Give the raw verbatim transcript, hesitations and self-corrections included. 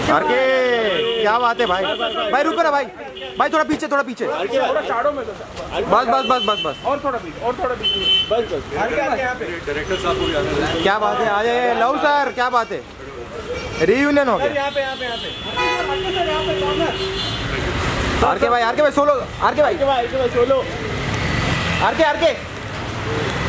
Are के क्या बात है भाई, भाई रुको ना भाई, भाई थोड़ा पीछे, थोड़ा पीछे, थोड़ा शाडो में, बस बस बस बस बस और थोड़ा पीछे, और थोड़ा पीछे, बस बस। डायरेक्टर साहब को भी क्या बात है, आज लव सर क्या बात है, रीयूनियन हो गया। यहाँ पे यहाँ पे यहाँ पे आर के भाई, आर के भाई सोलो, आर के भाई, आर के भाई सोलो, आर के आर के